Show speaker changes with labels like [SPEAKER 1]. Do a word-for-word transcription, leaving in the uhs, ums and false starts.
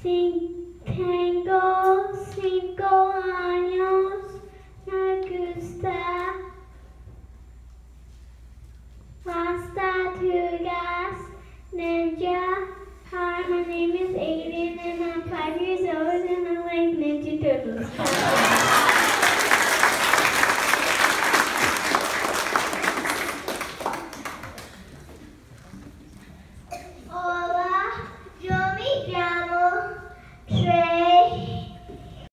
[SPEAKER 1] Tengo cinco años. Me gusta las tortugas ninja. Hi, my name is Aiden and I'm five years old and I like Ninja Turtles.